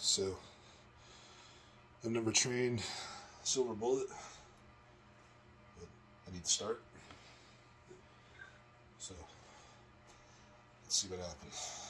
So I've never trained Silver Bullet, but I need to start. So let's see what happens.